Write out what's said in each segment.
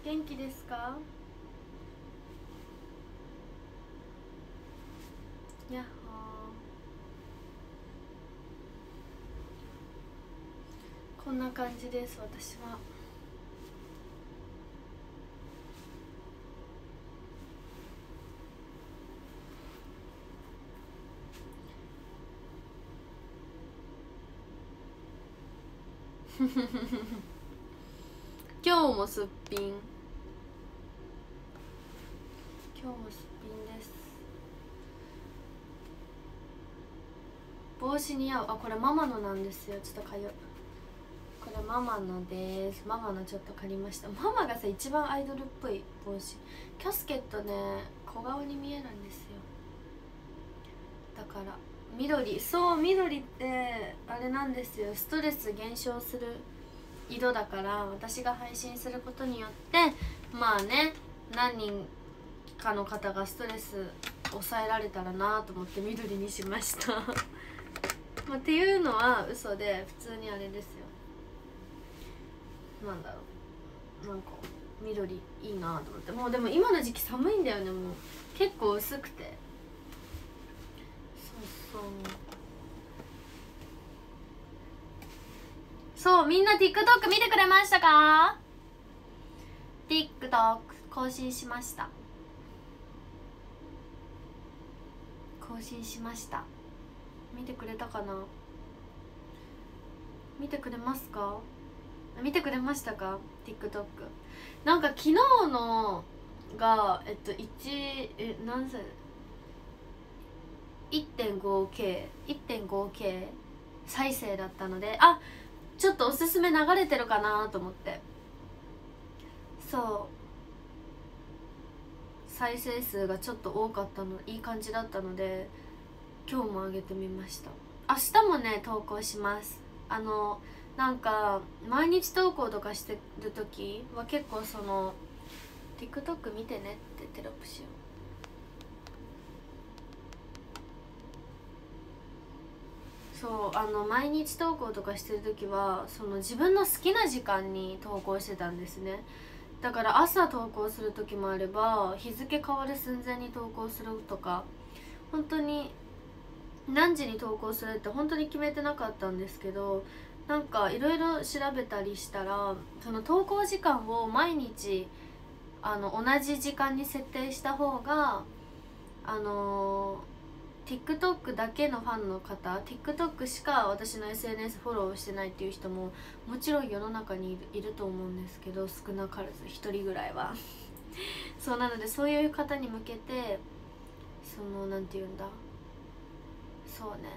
元気ですか？やっほー。こんな感じです私は。今日もすっぴん、今日もすっぴんです。帽子似合う。あ、これママのなんですよ。ちょっとかゆ。これママのです。ママのちょっと借りました。ママがさ一番アイドルっぽい帽子。キャスケットね、小顔に見えるんですよ。だから緑、そう緑ってあれなんですよ、ストレス減少する色だから、私が配信することによってまあね、何人かの方がストレス抑えられたらなと思って緑にしましたまあっていうのは嘘で、普通にあれですよ。なんだろう、なんか緑いいなと思って。もうでも今の時期寒いんだよね。もう結構薄くて、そうそう、みんな TikTok 見てくれましたか？ TikTok 更新しました。更新しました。見てくれたかな？見てくれますか？見てくれましたか？ TikTok なんか昨日のが何歳 1.5K 再生だったので、あ、ちょっとおすすめ流れてるかなと思って、そう再生数がちょっと多かったの、いい感じだったので今日も上げてみました。明日もね投稿します。なんか毎日投稿とかしてる時は結構その TikTok 見てねってテロップしよう。そう毎日投稿とかしてる時はその自分の好きな時間に投稿してたんですね。だから朝投稿する時もあれば、日付変わる寸前に投稿するとか、本当に何時に投稿するって本当に決めてなかったんですけど、なんかいろいろ調べたりしたら、その投稿時間を毎日同じ時間に設定した方がTikTok だけのファンの方、 TikTok しか私の SNS フォローしてないっていう人ももちろん世の中にいると思うんですけど、少なからず1人ぐらいはそうなので、そういう方に向けてなんて言うんだ、そうね、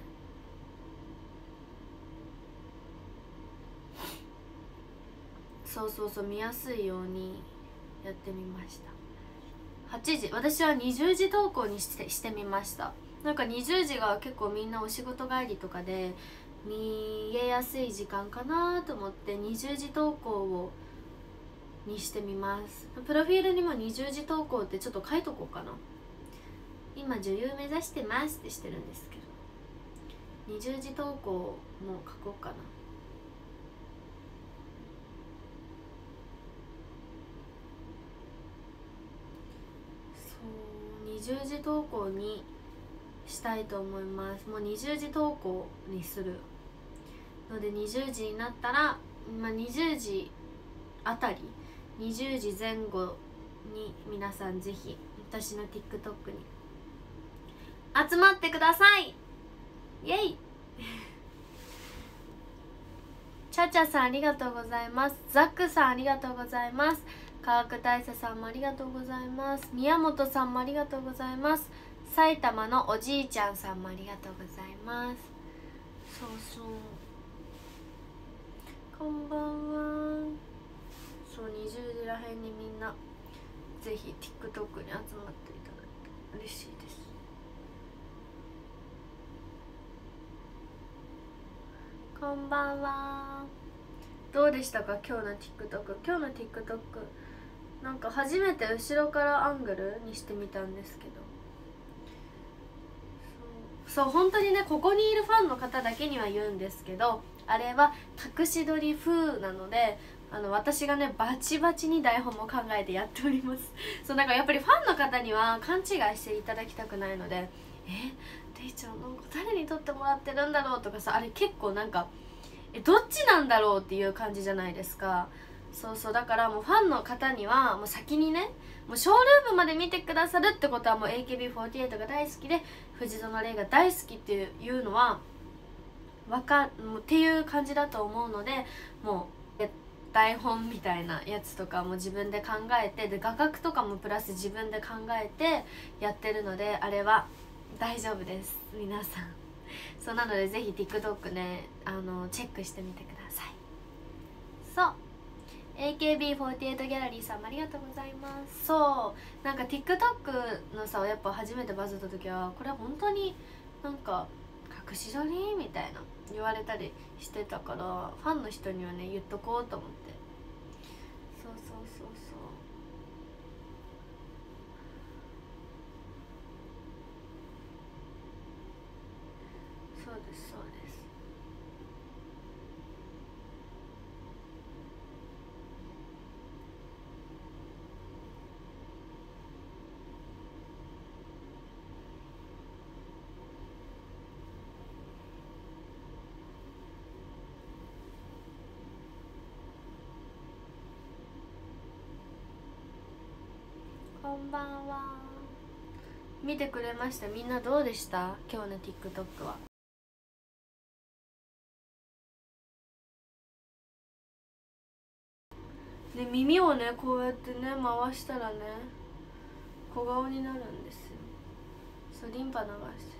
そう見やすいようにやってみました。8時、私は20時投稿にしてみました。なんか20時が結構みんなお仕事帰りとかで見えやすい時間かなと思って20時投稿にしてみます。プロフィールにも20時投稿ってちょっと書いとこうかな。今女優目指してますってしてるんですけど、20時投稿も書こうかな。そう20時投稿にしたいと思います。もう20時投稿にするので、20時になったら、20時あたり20時前後に皆さんぜひ私の TikTok に集まってください。イエイチャチャさんありがとうございます。ザックさんありがとうございます。科学大佐さんもありがとうございます。宮本さんもありがとうございます。埼玉のおじいちゃんさんもありがとうございます。そうこんばんは。そう20時らへんにみんなぜひ TikTok に集まっていただいて嬉しいです。こんばんは。どうでしたか今日の TikTok。 今日の TikTok なんか初めて後ろからアングルにしてみたんですけど、そう本当にね、ここにいるファンの方だけには言うんですけど、あれは隠し撮り風なので、 私がねバチバチに台本も考えてやっております。そうだからやっぱりファンの方には勘違いしていただきたくないので、レイちゃんなんか誰に撮ってもらってるんだろうとかさ、あれ結構なんかどっちなんだろうっていう感じじゃないですか。そうそう、だからもうファンの方にはもう先にね、もうショールームまで見てくださるってことはもう AKB48 が大好きで藤園レイが大好きっていうのはっていう感じだと思うので、もう台本みたいなやつとかも自分で考えて、で画角とかもプラス自分で考えてやってるので、あれは大丈夫です皆さん。そうなのでぜひ TikTok ねチェックしてみてください。そう AKB48 ギャラリーさんありがとうございます。そうなんか TikTok のさやっぱ初めてバズった時はこれ本当になんか隠し撮りみたいな言われたりしてたから、ファンの人にはね言っとこうと思って。そうそうそうそうそうですそうです。こんばんは。見てくれました？みんなどうでした今日の TikTok は。で耳をねこうやってね回したらね小顔になるんですよ。そうリンパ流して、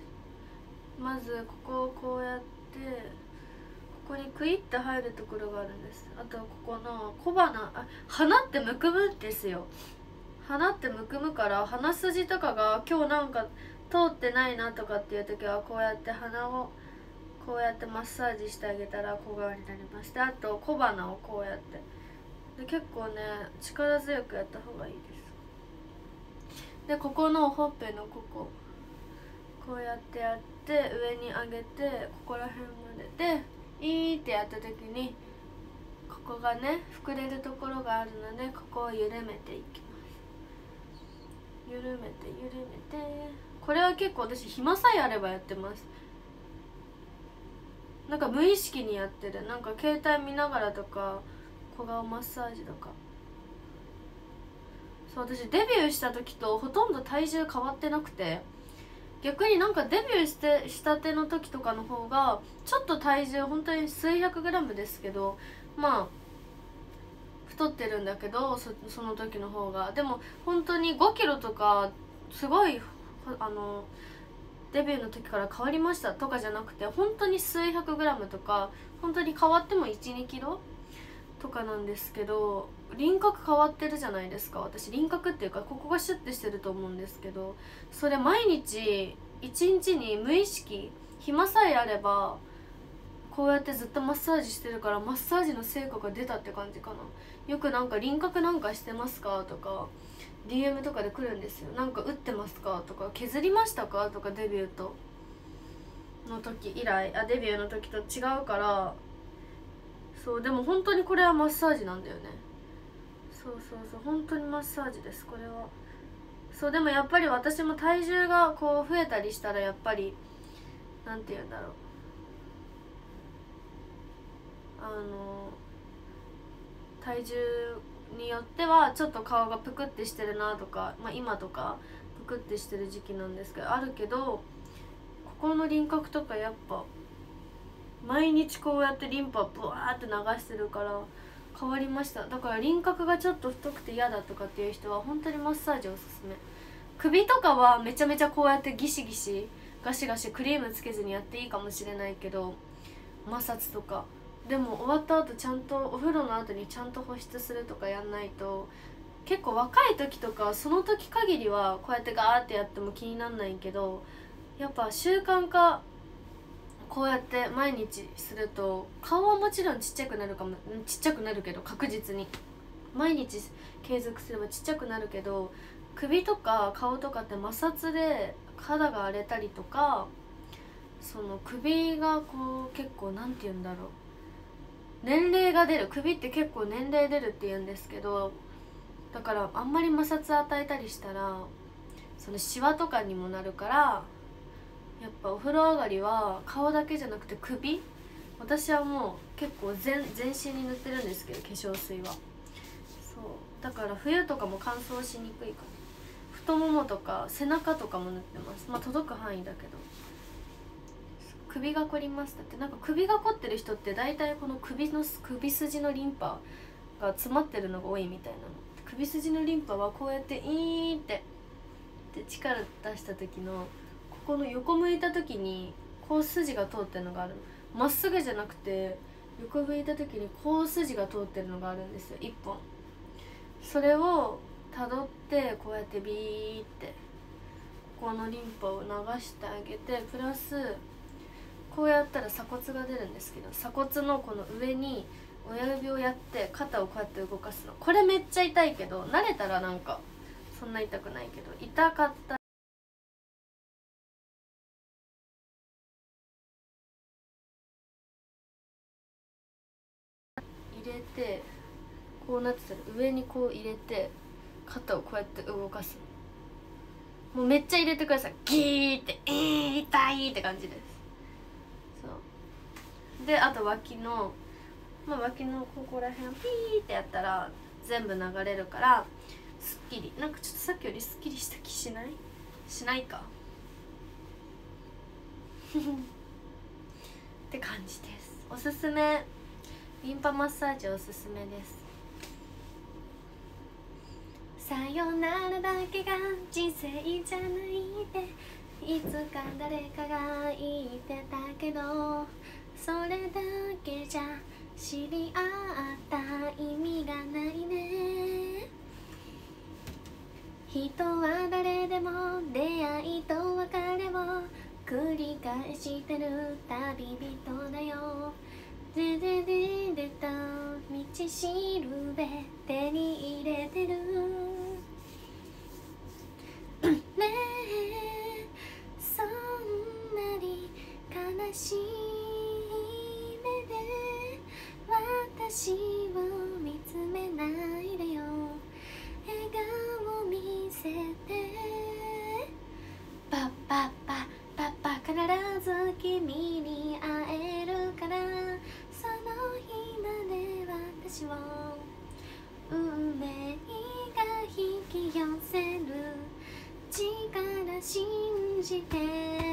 まずここをこうやってここにクイッて入るところがあるんです。あとここの小鼻、鼻ってむくむんですよ。鼻ってむくむから鼻筋とかが今日なんか通ってないなとかっていう時はこうやって鼻をこうやってマッサージしてあげたら小顔になります。であと小鼻をこうやってで結構ね力強くやった方がいいです。でここのほっぺのこうやってやって上に上げてここら辺まででいーってやった時にここがね膨れるところがあるのでここを緩めていきます。緩めて緩めて、これは結構私暇さえあればやってます。なんか無意識にやってる。なんか携帯見ながらとか小顔マッサージとか。そう私デビューした時とほとんど体重変わってなくて、逆になんかデビューしたての時とかの方がちょっと体重本当に数百グラムですけどまあ太ってるんだけどその時の方がでも本当に5キロとかすごいデビューの時から変わりましたとかじゃなくて本当に数百グラムとか本当に変わっても 1,2 キロとかなんですけど、輪郭変わってるじゃないですか。私輪郭っていうかここがシュッてしてると思うんですけど、それ毎日1日に無意識暇さえあればこうやってずっとマッサージしてるからマッサージの成果が出たって感じかな。よくなんか輪郭なんかしてますかとか DM とかで来るんですよ。なんか打ってますかとか削りましたかとかデビューとの時以来デビューの時と違うから。そうでも本当にこれはマッサージなんだよね。そうそうそう本当にマッサージですこれは。そうでもやっぱり私も体重がこう増えたりしたらやっぱりなんて言うんだろう体重によってはちょっと顔がぷくってしてるなとか、今とかぷくってしてる時期なんですけどあるけど、ここの輪郭とかやっぱ毎日こうやってリンパブワーって流してるから変わりました。だから輪郭がちょっと太くて嫌だとかっていう人は本当にマッサージおすすめ。首とかはめちゃめちゃこうやってギシギシガシガシクリームつけずにやっていいかもしれないけど摩擦とかでも終わった後ちゃんとお風呂の後にちゃんと保湿するとかやんないと、結構若い時とかその時限りはこうやってガーってやっても気になんないけど、やっぱ習慣化こうやって毎日すると顔はもちろんちっちゃくなるけど確実に毎日継続すればちっちゃくなるけど、首とか顔とかって摩擦で肌が荒れたりとかその首がこう結構なんて言うんだろう年齢が出る。首って結構年齢出るって言うんですけど、だからあんまり摩擦与えたりしたらそのシワとかにもなるから、やっぱお風呂上がりは顔だけじゃなくて首、私はもう結構全身に塗ってるんですけど、化粧水は。そうだから冬とかも乾燥しにくいから、太ももとか背中とかも塗ってます。まあ届く範囲だけど。首が凝ります。だってなんか首が凝ってる人って大体この首筋のリンパが詰まってるのが多いみたいなの。首筋のリンパはこうやってイーンってで力出した時のここの横向いた時にこう筋が通ってるのがあるの。まっすぐじゃなくて横向いた時にこう筋が通ってるのがあるんですよ、1本。それをたどってこうやってビーってここのリンパを流してあげて、プラスこうやったら鎖骨が出るんですけど、鎖骨のこの上に親指をやって肩をこうやって動かすの。これめっちゃ痛いけど、慣れたらなんかそんな痛くないけど、痛かったら入れて、こうなってたら上にこう入れて肩をこうやって動かすの。もうめっちゃ入れてください。ギーって、痛いって感じです。そうで、あと脇の脇のここら辺をピーってやったら全部流れるからすっきり。なんかちょっとさっきよりすっきりした気しないかって感じです。おすすめ、リンパマッサージおすすめです。さよならだけが人生じゃないっていつか誰かが言ってたけど、それだけじゃ知り合った意味がないね。人は誰でも出会いと別れを繰り返してる旅人だよ。でと道しるべ手に入れてるねえ、そんなに悲しい目で私を見つめないでよ。笑顔見せて、パッパッパッパッパ、必ず君に会えるから、その日まで私を運命が引き寄せる力信じて、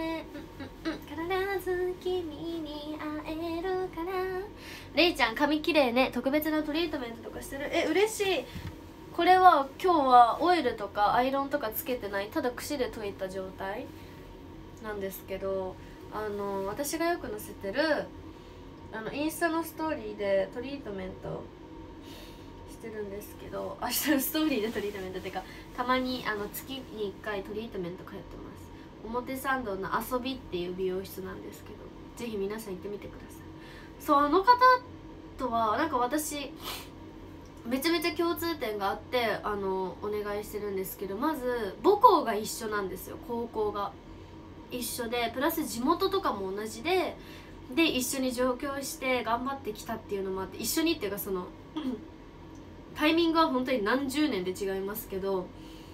必ず君に会えるから。れいちゃん髪きれいね。特別なトリートメントとかしてる？嬉しい。これは今日はオイルとかアイロンとかつけてない、ただ櫛で研いた状態なんですけど、私がよく載せてるインスタのストーリーでトリートメントしてるんですけど、明日のストーリーでトリートメントっていうか、たまに月に1回トリートメント通ってます。表参道の遊びっていう美容室なんですけど、ぜひ皆さん行ってみてください。そう、あの方とはなんか私めちゃめちゃ共通点があってお願いしてるんですけど、まず母校が一緒なんですよ。高校が一緒で、プラス地元とかも同じで一緒に上京して頑張ってきたっていうのもあって、一緒にっていうかそのタイミングは本当に何十年で違いますけど、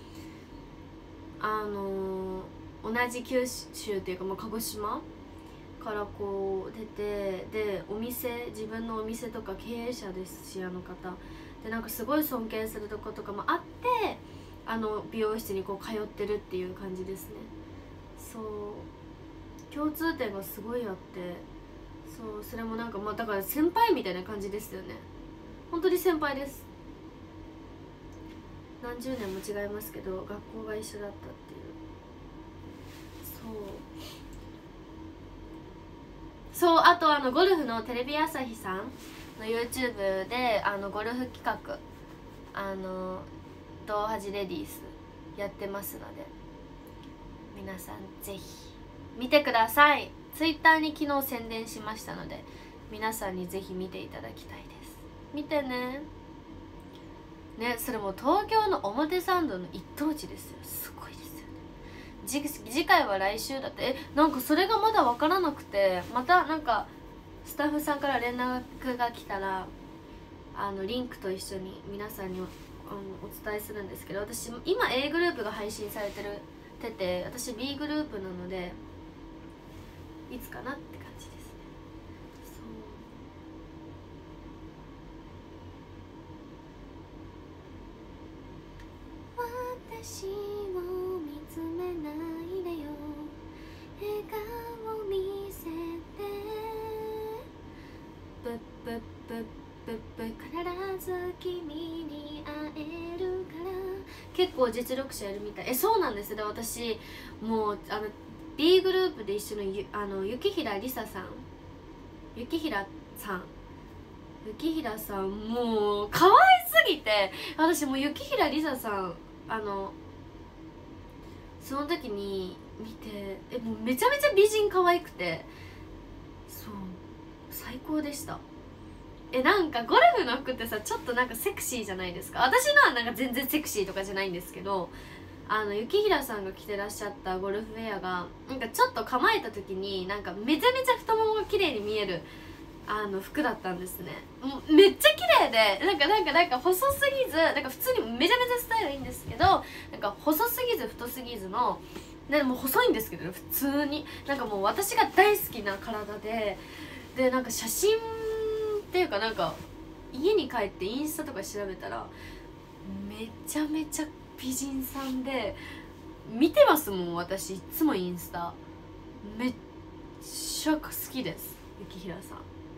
同じ九州っていうか、鹿児島からこう出て、で自分のお店とか経営者ですし、あの方でなんかすごい尊敬するとことかもあって、美容室にこう通ってるっていう感じですね。そう共通点がすごいあって、そうそれもなんかだから先輩みたいな感じですよね。本当に先輩です。何十年も違いますけど学校が一緒だったっていう。そうあとゴルフのテレビ朝日さんの YouTube でゴルフ企画ドーハジレディースやってますので、皆さんぜひ見てください。 Twitter に昨日宣伝しましたので、皆さんにぜひ見ていただきたいです。見てね。それも東京の表参道の一等地ですよ。すごいですよね。次回は来週だって。なんかそれがまだ分からなくて、またなんかスタッフさんから連絡が来たらリンクと一緒に皆さんにお伝えするんですけど、私今 A グループが配信されてて私 B グループなのでいつかなって感じですね。そう私を見つめないでよ、笑顔見せてぷっぷっぷっぷっぷ、必ず君に会えるから。結構実力者いるみたい。そうなんです。で私もうB グループで一緒の雪平梨沙さん、雪平さんもう可愛すぎて、私もう雪平梨沙さんその時に見てもうめちゃめちゃ美人可愛くて、そう最高でした。なんかゴルフの服ってさちょっとなんかセクシーじゃないですか。私のはなんか全然セクシーとかじゃないんですけど、雪平さんが着てらっしゃったゴルフウェアがなんかちょっと構えた時になんかめちゃめちゃ太ももが綺麗に見える服だったんですね。もうめっちゃ綺麗で、なんか細すぎず、なんか普通にめちゃめちゃスタイルいいんですけど、なんか細すぎず太すぎずの、でも細いんですけど、普通になんかもう私が大好きな体でなんか写真っていうかなんか家に帰ってインスタとか調べたらめちゃめちゃ美人さんで、見てますもん私いつもインスタめっちゃ好きです、雪平さん。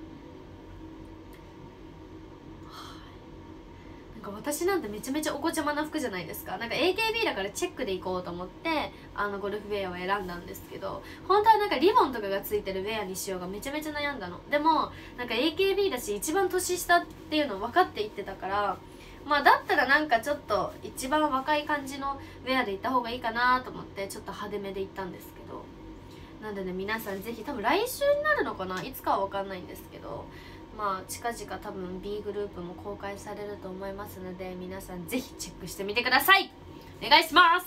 なんか私なんてめちゃめちゃお子ちゃまな服じゃないですか。なんか AKB だからチェックで行こうと思ってゴルフウェアを選んだんですけど、本当はなんかリボンとかがついてるウェアにしようがめちゃめちゃ悩んだの。でもなんか AKB だし一番年下っていうの分かって言ってたから、まあだったらなんかちょっと一番若い感じのウェアで行った方がいいかなと思ってちょっと派手めで行ったんですけど、なんでね皆さんぜひ、多分来週になるのかな、いつかは分かんないんですけど、まあ近々多分 B グループも公開されると思いますので、皆さんぜひチェックしてみてください。お願いします。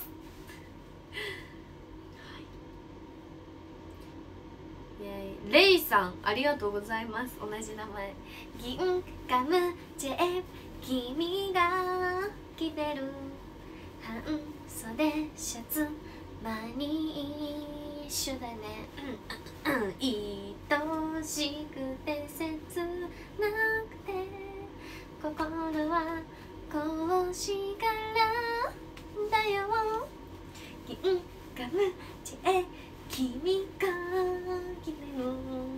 レイさんありがとうございます。同じ名前。銀ガムチェー君が着てる半袖シャツマニッシュだね、愛しくて切なくて心はこうしからだよ、銀ガムチェ君が着てる。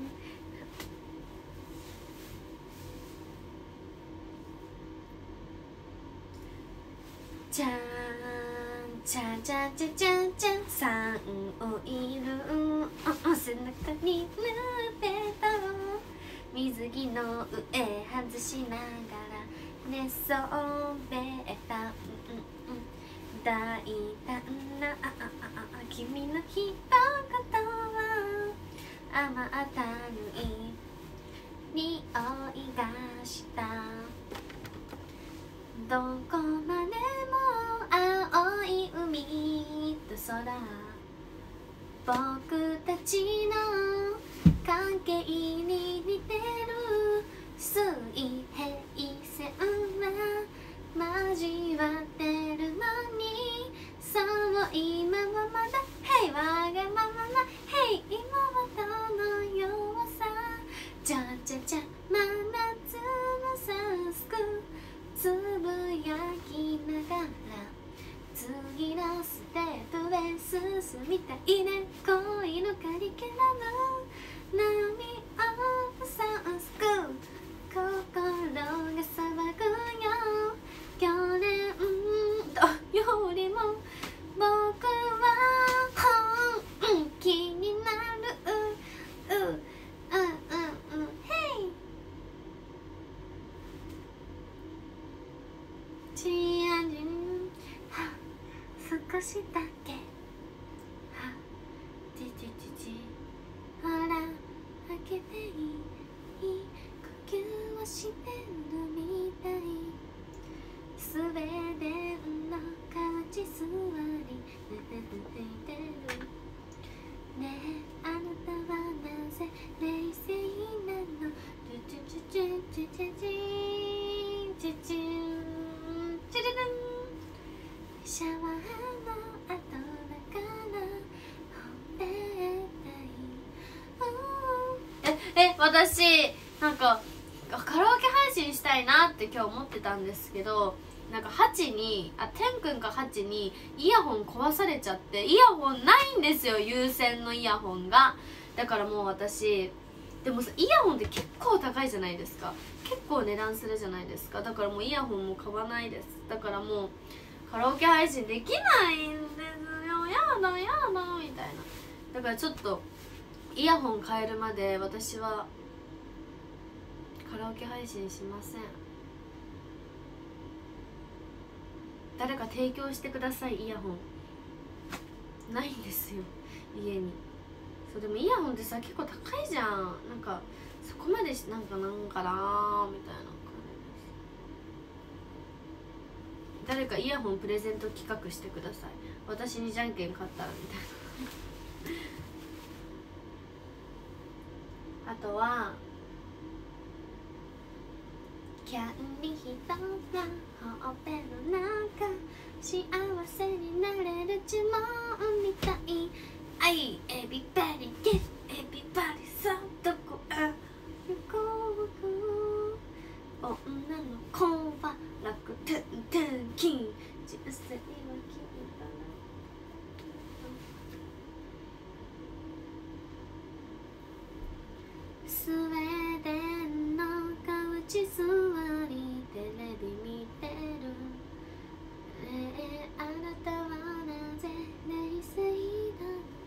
じゃんじゃんじゃんじゃんじゃんじゃん、サンオイル背中に塗ってた水着の上外しながら寝そべった大胆な君の一言は甘ったるい匂いがした、どこまでも青い海と空、僕たちの関係に似てる水平線は交わってるのに、そう今はまだ平和がままな平妹のようさ、じゃじゃじゃ真夏のサスクつぶやきながら次のステップへ進みたいね、恋のカリキュラム波をサスク心が騒ぐよ、去年よりも僕は本気になる、ヘイチアジン少しだけじじじじ私なんかカラオケ配信したいなって今日思ってたんですけど、なんかてんくんか8にイヤホン壊されちゃって、イヤホンないんですよ、有線のイヤホンが。だからもう私でもさ、イヤホンって結構高いじゃないですか、結構値段するじゃないですか。だからもうイヤホンも買わないです。だからもうカラオケ配信できないんですよ、やだやだみたいな。だからちょっとイヤホン変えるまで私はカラオケ配信しません。誰か提供してください。イヤホンないんですよ、家に。そうでもイヤホンってさ結構高いじゃん。なんかそこまでなんかなみたいな感じです。誰かイヤホンプレゼント企画してください。私にじゃんけん勝ったらみたいなあとはキャンディーとはほっぺの中幸せになれる呪文みたい。はい、エビバリゲッエビバリさどこへ行こう。女の子は楽天天気人生は君だな。スウェーデンのカウチ座りテレビ見てる。あなたはなぜ冷静だ。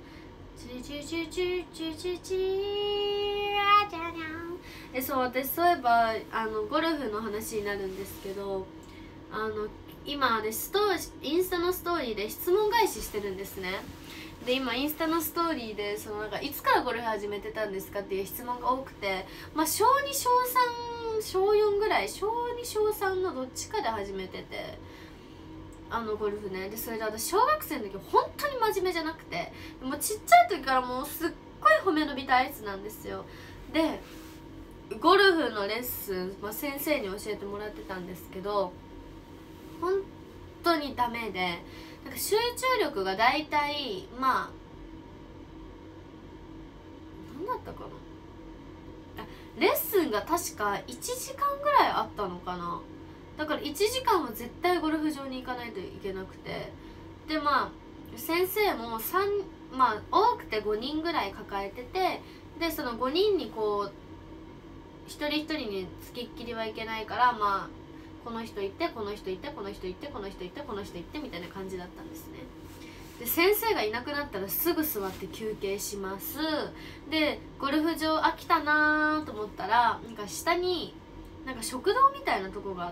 そう、私そういえばゴルフの話になるんですけど、今でインスタのストーリーで質問返ししてるんですね。で今インスタのストーリーでなんかいつからゴルフ始めてたんですかっていう質問が多くて、まあ小2小3小4ぐらい、小2小3のどっちかで始めてて、ゴルフね。でそれで私小学生の時本当に真面目じゃなくて、もうちっちゃい時からもうすっごい褒め伸びたアイスなんですよ。でゴルフのレッスン、先生に教えてもらってたんですけど、本当にダメで、なんか集中力がだいたい何だったかな、レッスンが確か1時間ぐらいあったのかな。だから1時間は絶対ゴルフ場に行かないといけなくて、で先生も多くて5人ぐらい抱えてて、でその5人にこう一人一人につきっきりはいけないから、この人行ってこの人行ってこの人行ってこの人行ってこの人行ってみたいな感じだったんですね。で先生がいなくなったらすぐ座って休憩します。でゴルフ場飽きたなと思ったら、なんか下になんか食堂みたいなとこがあって、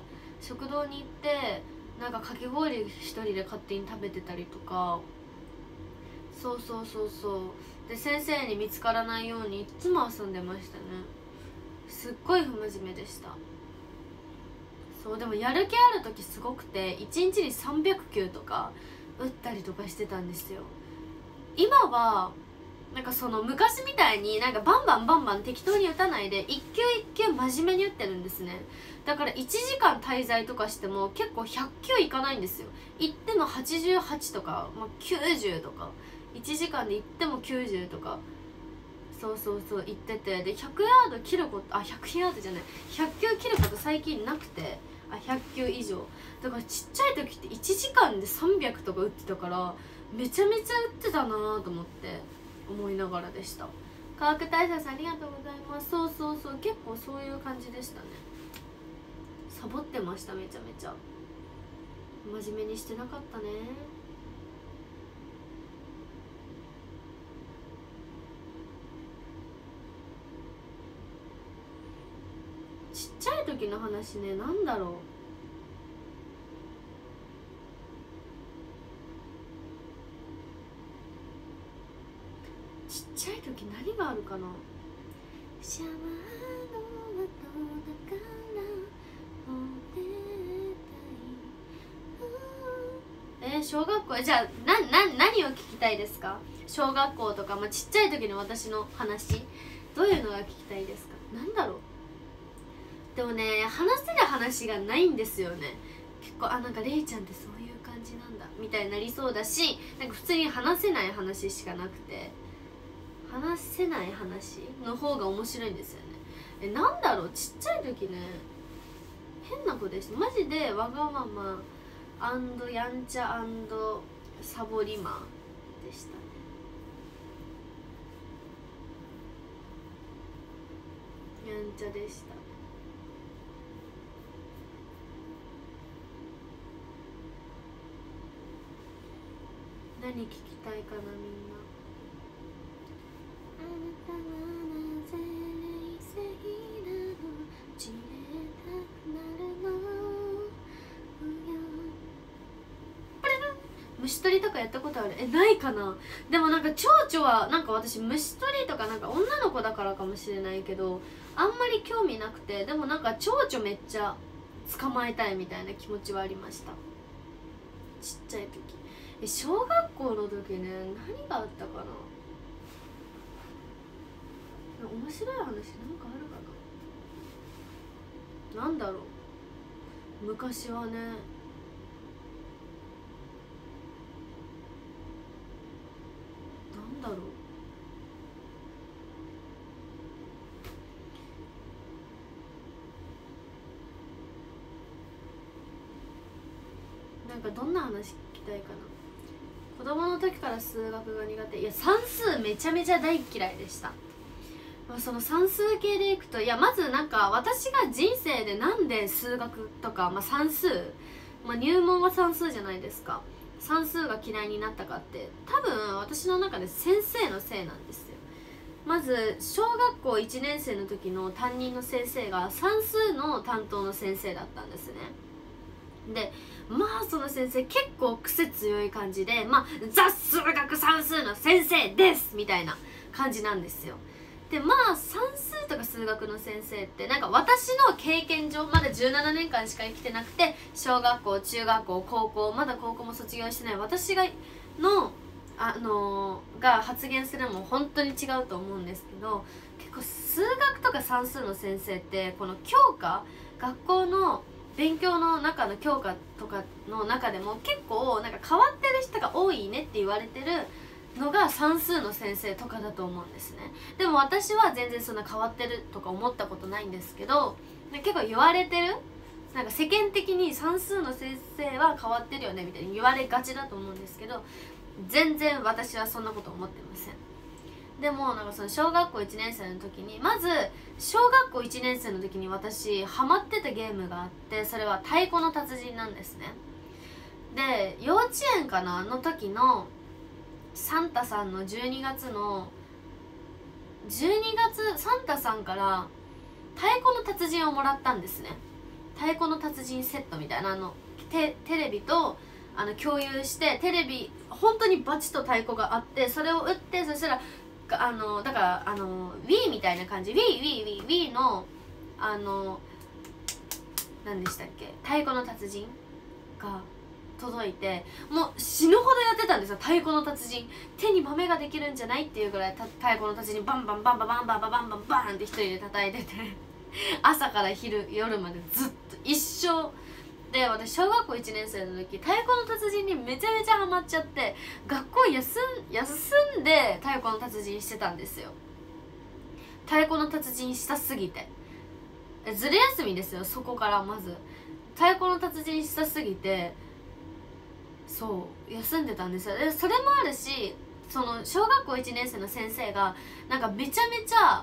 食堂に行ってなんかかき氷一人で勝手に食べてたりとか、そうで先生に見つからないようにいつも遊んでましたね。すっごい不真面目でした。そうでもやる気ある時すごくて、1日に300球とか打ったりとかしてたんですよ。今はなんか昔みたいになんかバンバン適当に打たないで一球一球真面目に打ってるんですね。だから1時間滞在とかしても結構100球いかないんですよ。行っても88とか、90とか、1時間で行っても90とか、そう行ってて、で100ヤード切ること100ヤードじゃない100球切ること最近なくて、100球以上だから、ちっちゃい時って1時間で300とか打ってたから、めちゃめちゃ打ってたなと思って思いながらでした。科学大佐さんありがとうございます。そう結構そういう感じでしたね。サボってました。めちゃめちゃ真面目にしてなかったね。ちっちゃい時の話ね、なんだろう。ちっちゃい時何があるかな。シャワーの後だからお願いたい。小学校じゃあ何を聞きたいですか。小学校とか、ちっちゃい時の私の話、どういうのが聞きたいですか。なんだろう。でもね、話せる話がないんですよね。結構なんかレイちゃんってそういう感じなんだみたいになりそうだし、なんか普通に話せない話しかなくて、話話せない話の方が面白いんですよね。なんだろう、ちっちゃい時ね変な子でした。マジでわがままやんちゃサボりマンでしたね。やんちゃでした。何聞きたいかなみんな。あなたはなぜ冷静なの、散れたくなるの、虫取りとかやったことある？ないかな。でもなんか蝶々はなんか私虫取りとかなんか女の子だからかもしれないけどあんまり興味なくて、でもなんか蝶々めっちゃ捕まえたいみたいな気持ちはありました、ちっちゃい時。小学校の時ね、何があったかな。面白い話なんかあるかな。なんだろう、昔はね、なんだろう、なんかどんな話聞きたいかな。子供の時から数学が苦手。いや算数めちゃめちゃ大嫌いでした。その算数系でいくと、いやまずなんか私が人生でなんで数学とか、算数、入門は算数じゃないですか。算数が嫌いになったかって多分私の中で先生のせいなんですよ。まず小学校1年生の時の担任の先生が算数の担当の先生だったんですね。でその先生結構癖強い感じでザ・数学算数の先生ですみたいな感じなんですよ。で算数とか数学の先生ってなんか私の経験上まだ17年間しか生きてなくて、小学校中学校高校、まだ高校も卒業してない私がが発言するのも本当に違うと思うんですけど、結構数学とか算数の先生ってこの教科、学校の勉強の中の教科とかの中でも結構なんか変わってる人が多いねって言われてるのが算数の先生とかだと思うんですね。でも私は全然そんな変わってるとか思ったことないんですけど、結構言われてる、なんか世間的に算数の先生は変わってるよねみたいに言われがちだと思うんですけど、全然私はそんなこと思ってません。でもなんかその小学校1年生の時に、まず小学校1年生の時に私ハマってたゲームがあって、それは太鼓の達人なんですね。で幼稚園かなの時のサンタさんの12月サンタさんから太鼓の達人をもらったんですね。太鼓の達人セットみたいなテレビと共有して、テレビ本当にバチと太鼓があって、それを打って、そしたらだからWii みたいな感じ、Wii の何でしたっけ、太鼓の達人が届いて、もう死ぬほどやってたんですよ。太鼓の達人手に豆ができるんじゃないっていうぐらい太鼓の達人バンバンバンバンバンバンバンバンバンバンって一人で叩いてて朝から夜までずっと一生で、私小学校1年生の時太鼓の達人にめちゃめちゃハマっちゃって、学校休んで太鼓の達人してたんですよ。太鼓の達人したすぎてずる休みですよ。そこからまず太鼓の達人したすぎてそう休んでたんですよ。でそれもあるし、その小学校1年生の先生がなんかめちゃめちゃ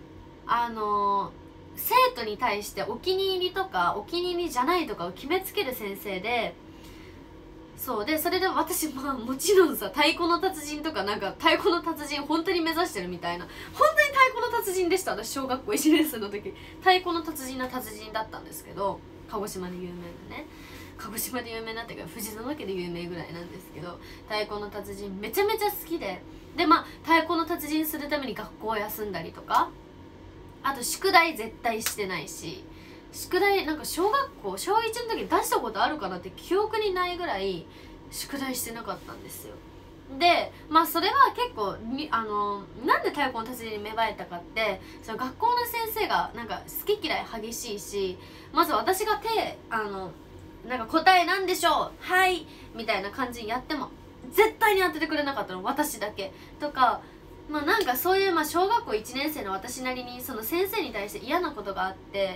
生徒に対してお気に入りとかお気に入りじゃないとかを決めつける先生で、そうでそれで私もちろんさ、太鼓の達人とかなんか太鼓の達人本当に目指してるみたいな、本当に太鼓の達人でした。私小学校1年生の時太鼓の達人だったんですけど、鹿児島で有名なね、鹿児島で有名なっていうか藤園家で有名ぐらいなんですけど、太鼓の達人めちゃめちゃ好きで、太鼓の達人するために学校を休んだりとか、あと宿題絶対してないし、宿題なんか小学校小1の時に出したことあるかなって記憶にないぐらい宿題してなかったんですよ。でそれは結構なんで太鼓の達人に芽生えたかって、その学校の先生がなんか好き嫌い激しいし、まず私がなんか答えなんでしょうはいみたいな感じにやっても絶対に当ててくれなかったの、私だけとかまあなんかそういう、まあ、小学校1年生の私なりにその先生に対して嫌なことがあって、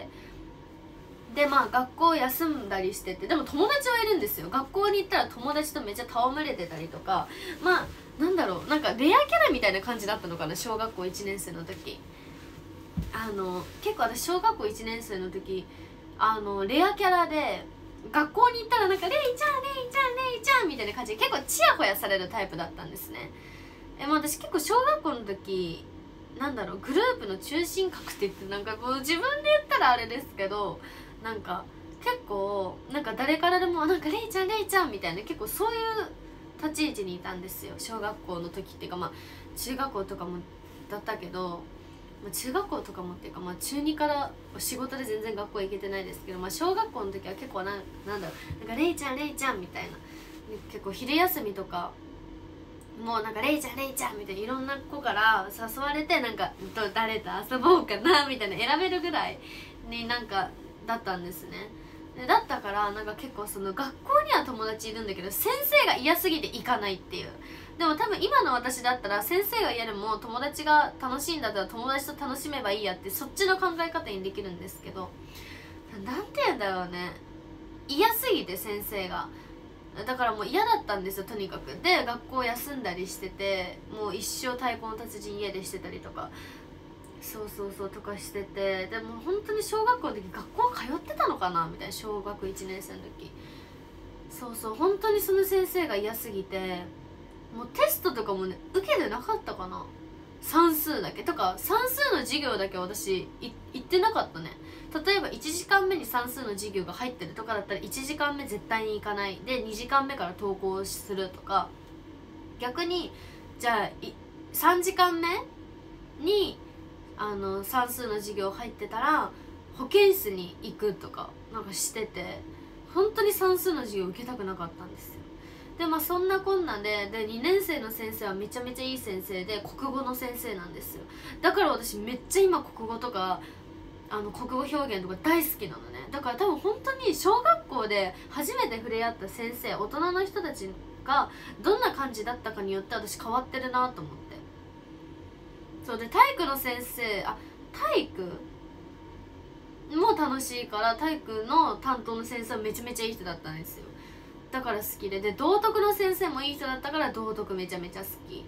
でまあ学校休んだりしてて、でも友達はいるんですよ。学校に行ったら友達とめっちゃ戯れてたりとか、まあなんだろう、なんかレアキャラみたいな感じだったのかな、小学校1年生の時。結構私小学校1年生の時レアキャラで、学校に行ったらなんか「レイちゃんレイちゃんレイちゃん」みたいな感じで結構チヤホヤされるタイプだったんですね。もう私結構小学校の時なんだろう、グループの中心格って言って、なんかもう自分で言ったらあれですけど、なんか結構なんか誰からでも「なんかレイちゃんレイちゃん」みたいな、結構そういう立ち位置にいたんですよ、小学校の時っていうか、まあ中学校とかもだったけど、まあ、中学校とかもっていうか、まあ、中2から仕事で全然学校行けてないですけど、まあ、小学校の時は結構なんだろう、なんかレイちゃんレイちゃんみたいな、結構昼休みとかもうなんかレイちゃんレイちゃんみたいないろんな子から誘われて、なんか誰と遊ぼうかなみたいな選べるぐらいになんかだったんですね。でだったからなんか結構その学校には友達いるんだけど先生が嫌すぎて行かないっていう。でも多分今の私だったら先生が嫌でも友達が楽しいんだったら友達と楽しめばいいやって、そっちの考え方にできるんですけど、なんて言うんだろうね、嫌すぎて先生が。だからもう嫌だったんですよとにかく。で学校休んだりしてて、もう一生太鼓の達人家でしてたりとか、そうとかしてて、でも本当に小学校の時学校通ってたのかなみたいな、小学1年生の時。本当にその先生が嫌すぎて、もうテストとかもね受けてなかったかな、算数だけとか、算数の授業だけ私行ってなかったね。例えば1時間目に算数の授業が入ってるとかだったら1時間目絶対に行かないで2時間目から登校するとか、逆にじゃあ3時間目に算数の授業入ってたら保健室に行くとかなんかしてて、本当に算数の授業受けたくなかったんですよ。でまあそんなこんなで2年生の先生はめちゃめちゃいい先生で国語の先生なんですよ。だから私めっちゃ今国語とか国語表現とか大好きなのね。だから多分本当に小学校で初めて触れ合った先生、大人の人たちがどんな感じだったかによって私変わってるなと思って。そうで体育の先生、体育も楽しいから体育の担当の先生はめちゃめちゃいい人だったんですよ。だから好きで、道徳の先生もいい人だったから道徳めちゃめちゃ好き。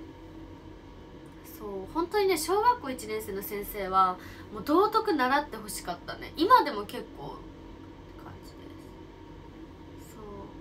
そう本当にね、小学校1年生の先生はもう道徳習ってほしかったね。今でも結構って感じです。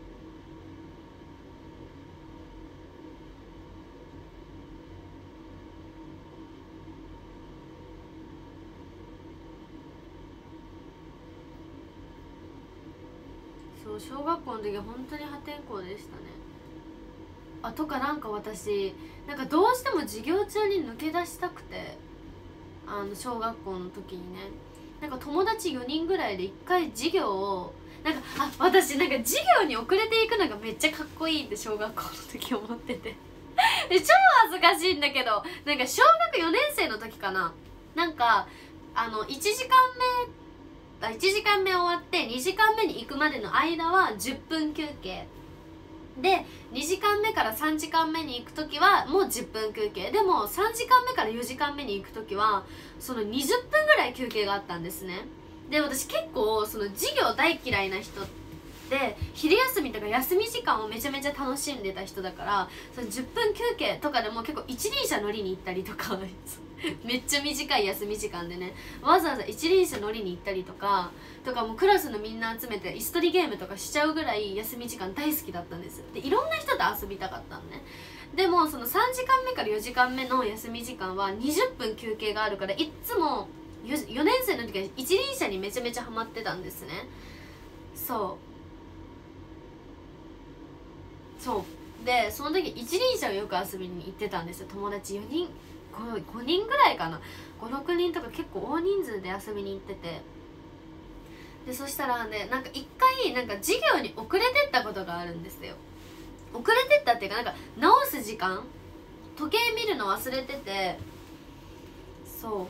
そう小学校の時は本当に破天荒でしたね。とかなんか私なんかどうしても授業中に抜け出したくて、小学校の時にね、なんか友達4人ぐらいで1回授業をなんか私なんか授業に遅れていくのがめっちゃかっこいいって小学校の時思っててで超恥ずかしいんだけど、なんか小学4年生の時かな、なんか1時間目終わって2時間目に行くまでの間は10分休憩で、2時間目から3時間目に行く時はもう10分休憩で、も3時間目から4時間目に行く時はその20分ぐらい休憩があったんですね。で私結構その授業大嫌いな人で、昼休みとか休み時間をめちゃめちゃ楽しんでた人だから、その10分休憩とかでも結構一輪車乗りに行ったりとかめっちゃ短い休み時間でね、わざわざ一輪車乗りに行ったりとかもうクラスのみんな集めて椅子取りゲームとかしちゃうぐらい休み時間大好きだったんです。でいろんな人と遊びたかったのね。でもその3時間目から4時間目の休み時間は20分休憩があるから、いっつも4年生の時は一輪車にめちゃめちゃハマってたんですね。そうでその時一輪車をよく遊びに行ってたんですよ。友達4人5人ぐらいかな、56人とか結構大人数で遊びに行ってて、でそしたらね、なんか一回なんか授業に遅れてったことがあるんですよ。遅れてったっていうか、なんか直す時間時計見るの忘れてて、そう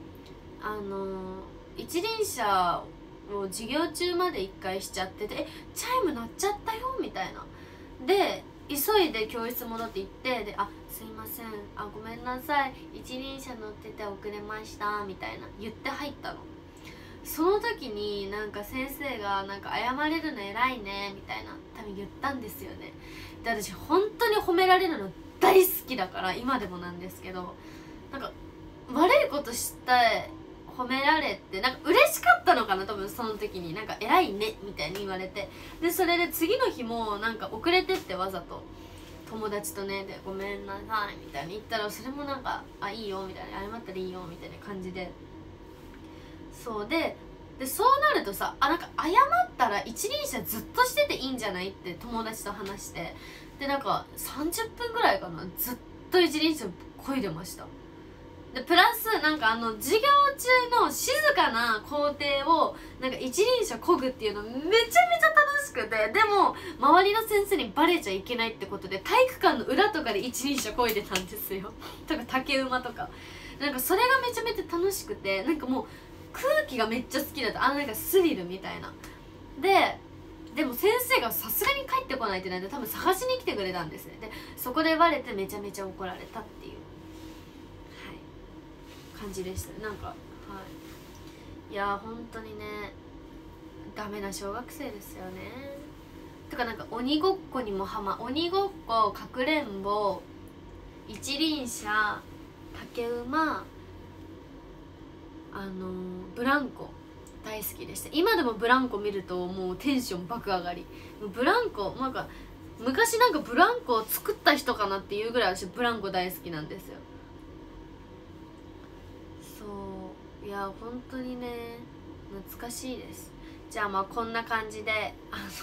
一輪車を授業中まで一回しちゃってて、チャイム鳴っちゃったよみたいな。で急いで教室戻って行って、で「あ、すいません、あ、ごめんなさい、一輪車乗ってて遅れました」みたいな言って入ったの。その時になんか先生がなんか謝れるの偉いねみたいな多分言ったんですよね。で私本当に褒められるの大好きだから今でもなんですけど、なんか悪いことして褒められてなんか嬉しかったのかな、多分その時になんか偉いねみたいに言われて、でそれで次の日もなんか遅れてってわざと友達とねでごめんなさいみたいに言ったら、それもなんかあいいよみたいな、謝ったらいいよみたいな感じで、そうでそうなるとさ、あなんか謝ったら一輪車ずっとしてていいんじゃないって友達と話して、でなんか30分ぐらいかな、ずっと一輪車漕いでました。でプラスなんか授業中の静かな校庭をなんか一輪車漕ぐっていうのめちゃめちゃ楽しくて、でも周りの先生にバレちゃいけないってことで体育館の裏とかで一輪車漕いでたんですよとか竹馬とか、なんかそれがめちゃめちゃ楽しくて、なんかもう空気がめっちゃ好きだった。なんかスリルみたいな。でも先生がさすがに帰ってこないってなって多分探しに来てくれたんですね。でそこでバレてめちゃめちゃ怒られたっていう、はい、感じでした。なんかはいいや本当にねダメな小学生ですよね。とかなんか鬼ごっこにも鬼ごっこ、かくれんぼ、一輪車、竹馬、ブランコ大好きでした。今でもブランコ見るともうテンション爆上がり。ブランコなんか昔なんかブランコを作った人かなっていうぐらい私ブランコ大好きなんですよ。そういや本当にね懐かしいです。じゃあまあこんな感じで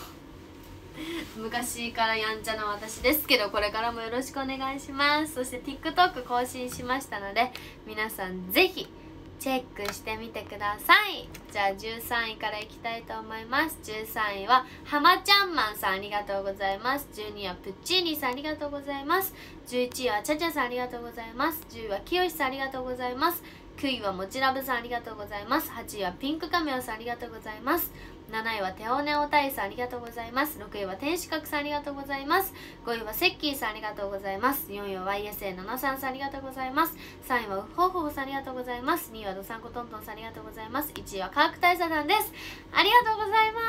昔からやんちゃな私ですけど、これからもよろしくお願いします。そして TikTok 更新しましたので皆さんぜひチェックしてみてください。じゃあ13位からいきたいと思います。13位ははまちゃんマンさんありがとうございます。12位はプッチーニさんありがとうございます。11位はチャチャさんありがとうございます。10位はきよしさんありがとうございます。9位はもちらぶさんありがとうございます。8位はピンクカメオさんありがとうございます。7位はテオネオタイさんありがとうございます。6位は天使閣さんありがとうございます。5位はセッキーさんありがとうございます。4位は YSA73 さんありがとうございます。3位はウッホーホーさんありがとうございます。2位はドサンコトントンさんありがとうございます。1位はカーク大佐さんです。ありがとうございます。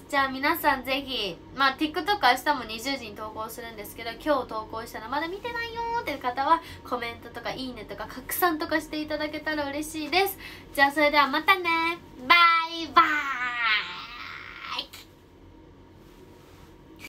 じゃあ皆さんぜひTikTok 明日も20時に投稿するんですけど、今日投稿したらまだ見てないよーっていう方はコメントとかいいねとか拡散とかしていただけたら嬉しいです。じゃあそれではまたね、バイ。